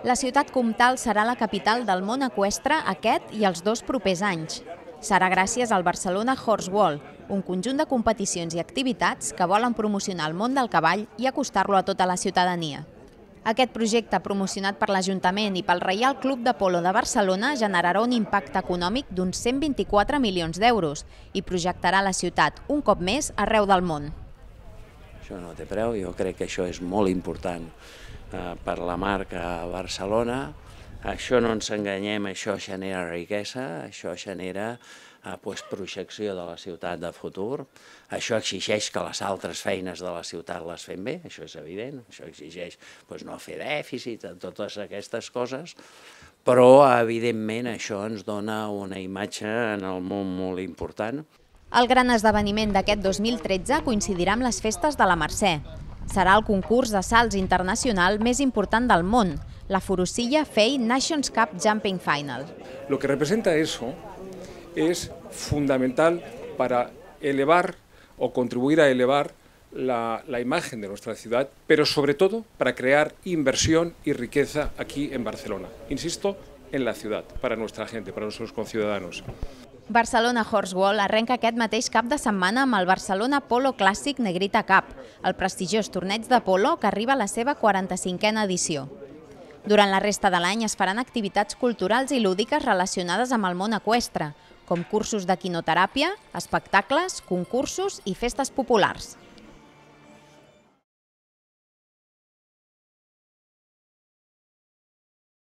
La ciutat comtal serà la capital del món eqüestre aquest i els 2 propers anys. Serà gràcies al Barcelona Horse World, un conjunt de competicions i activitats que volen promocionar el món del cavall i acostar-lo a tota la ciutadania. Aquest projecte, promocionat per l'Ajuntament i pel Reial Club de Polo de Barcelona, generarà un impacte econòmic d'uns 124 milions d'euros i projectarà la ciutat un cop més arreu del món. Això no té preu, jo crec que això és molt important per la marca Barcelona. Això no ens enganyem, això genera riquesa, això genera projecció de la ciutat de futur. Això exigeix que les altres feines de la ciutat les fem bé, això és evident. Això exigeix no fer dèficit, totes aquestes coses, però evidentment això ens dona una imatge en el món molt important. El gran esdeveniment d'aquest 2013 coincidirà amb les festes de la Mercè. Serà el concurs de salts internacional més important del món, la Forosilla FEI Nations Cup Jumping Final. Lo que representa eso es fundamental para elevar o contribuir a elevar la imagen de nuestra ciudad, pero sobre todo para crear inversión y riqueza aquí en Barcelona. Insisto, en la ciudad, para nuestra gente, para nuestros conciudadanos. Barcelona Horse World arrenca aquest mateix cap de setmana amb el Barcelona Polo Clàssic Negrita Cup, el prestigiós torneig de polo que arriba a la seva 45a edició. Durant la resta de l'any es faran activitats culturals i lúdiques relacionades amb el món eqüestre, com cursos d'equinoteràpia, espectacles, concursos i festes populars.